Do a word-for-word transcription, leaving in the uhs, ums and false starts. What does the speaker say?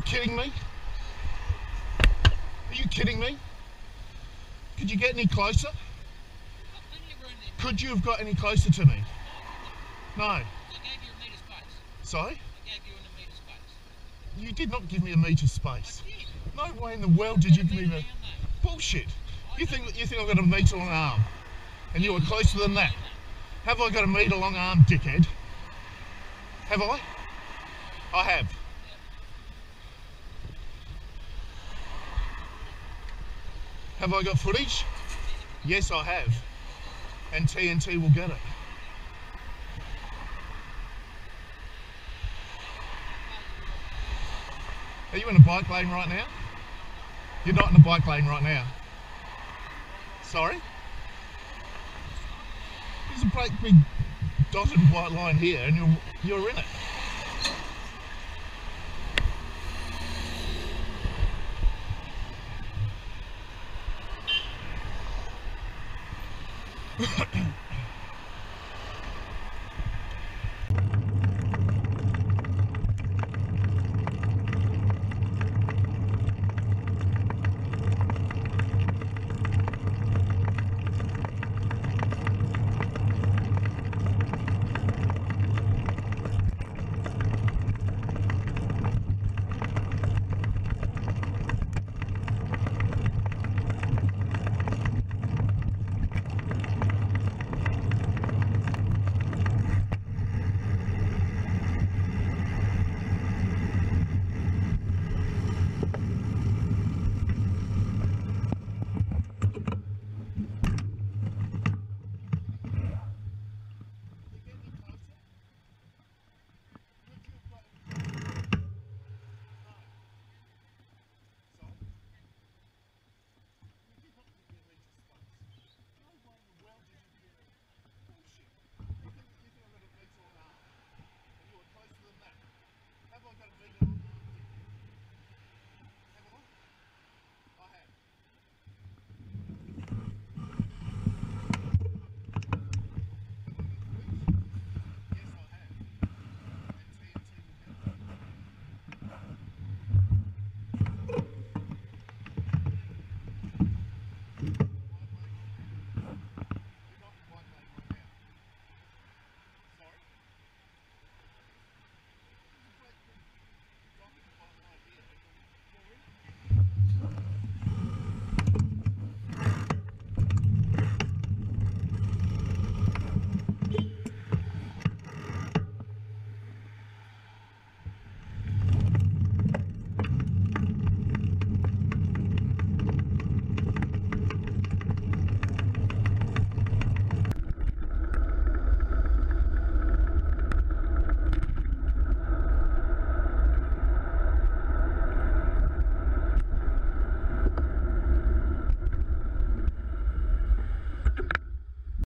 kidding me? Are you kidding me? Could you get any closer? Could you have got any closer to me? No. I gave you a metre space. Sorry? I gave you a metre space. You did not give me a metre space. I did. No way in the world did you give me Metre a... down there. Bullshit. You think you think I've got a metre long arm? And you were closer than that. Have I got a metre long arm, dickhead? Have I? I have. Have I got footage? Yes, I have. And T N T will get it. Are you in a bike lane right now? You're not in a bike lane right now. Sorry? There's a great big dotted white line here and you're, you're in it.